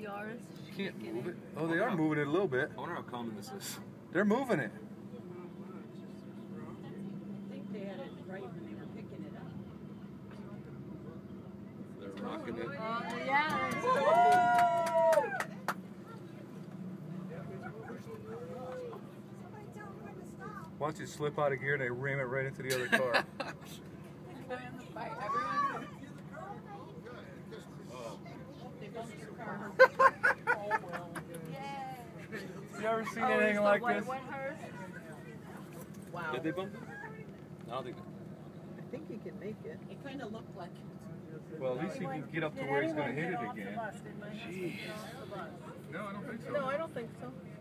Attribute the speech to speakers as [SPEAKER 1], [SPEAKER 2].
[SPEAKER 1] yours.
[SPEAKER 2] Can't move it. Oh, they are moving it a little bit.
[SPEAKER 3] I wonder how common this is.
[SPEAKER 2] They're moving it.
[SPEAKER 4] I think they had it right when they were picking it up.
[SPEAKER 3] They're rocking it.
[SPEAKER 1] Yeah.
[SPEAKER 2] Watch it slip out of gear and they ram it right into the other car. You ever seen anything like this?
[SPEAKER 4] Wow.
[SPEAKER 3] Did they bump it? I don't think
[SPEAKER 4] I think he can make it. It kind of looked like.
[SPEAKER 2] Well, at least he can get up to where he's going to hit it again.
[SPEAKER 3] Jeez.
[SPEAKER 2] No, I don't think so.
[SPEAKER 4] No, I don't think so.